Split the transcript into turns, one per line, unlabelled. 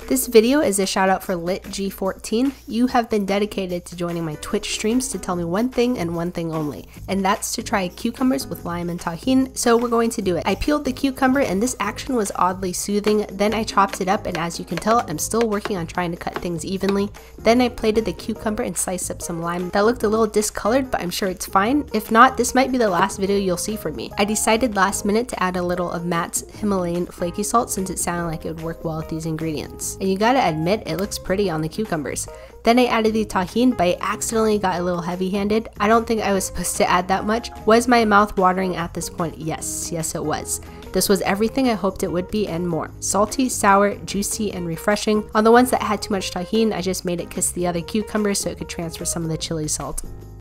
This video is a shout out for LitG14. You have been dedicated to joining my Twitch streams to tell me one thing and one thing only, and that's to try cucumbers with lime and tahini, so we're going to do it. I peeled the cucumber and this action was oddly soothing, then I chopped it up, and as you can tell, I'm still working on trying to cut things evenly. Then I plated the cucumber and sliced up some lime. That looked a little discolored, but I'm sure it's fine. If not, this might be the last video you'll see from me. I decided last minute to add a little of Matt's Himalayan flaky salt since it sounded like it would work well with these ingredients. And you gotta admit, it looks pretty on the cucumbers. Then I added the tahini, but I accidentally got a little heavy-handed. I don't think I was supposed to add that much. Was my mouth watering at this point? Yes it was. This was everything I hoped it would be and more. Salty, sour, juicy, and refreshing. On the ones that had too much tahini, I just made it kiss the other cucumbers so it could transfer some of the chili salt.